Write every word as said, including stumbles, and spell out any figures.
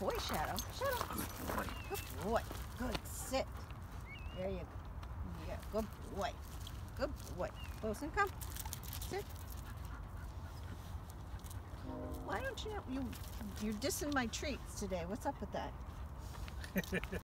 boy, Shadow. Shadow. Good boy. Good. Sit. There you go. Yeah. Good boy. Good boy. Wilson, come. Sit. Why don't you, you, you're dissing my treats today. What's up with that?